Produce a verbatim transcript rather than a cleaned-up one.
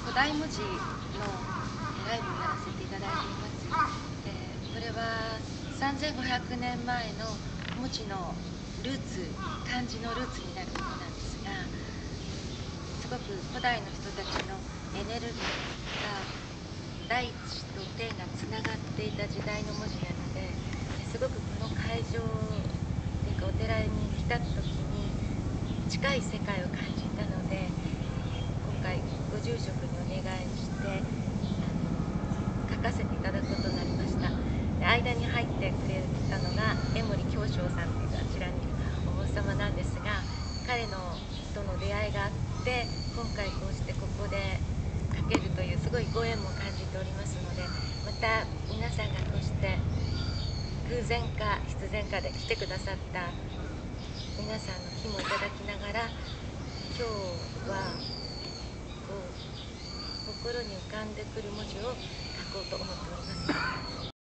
古代文字のライブをやらせていただいています。えー、これはさんぜんごひゃくねんまえの文字のルーツ、漢字のルーツになるものなんですが、すごく古代の人たちのエネルギーが大地と天がつながっていた時代の文字なので、すごくこの会場というかお寺に来た時に近い世界を感じたので、今回ご住職にお願いしてあの書かせていただくことになりました。で、間に入ってくれたのが江森京正さんというあちらにいるお坊様なんですが、彼のとの出会いがあって今回こうしてここで書けるというすごいご縁も感じておりますので、また皆さんがこうして偶然か必然かで来てくださった皆さんの日もいただきながら、今日はこう心に浮かんでくる文字を書こうと思っております。